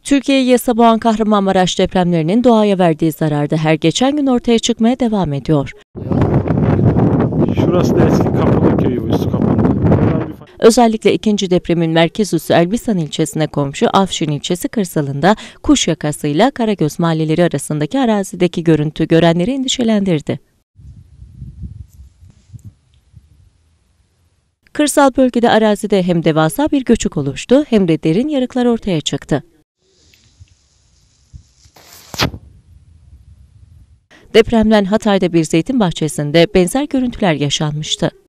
Türkiye'ye sabah Kahramanmaraş depremlerinin doğaya verdiği zarar da her geçen gün ortaya çıkmaya devam ediyor. Şurası da eski Kapalı köyü, üstü kapandı. Özellikle ikinci depremin merkez üssü Elbistan ilçesine komşu Afşin ilçesi kırsalında Kuş Yakası'yla Karagöz mahalleleri arasındaki arazideki görüntü görenleri endişelendirdi. Kırsal bölgede arazide hem devasa bir göçük oluştu hem de derin yarıklar ortaya çıktı. Depremden Hatay'da bir zeytin bahçesinde benzer görüntüler yaşanmıştı.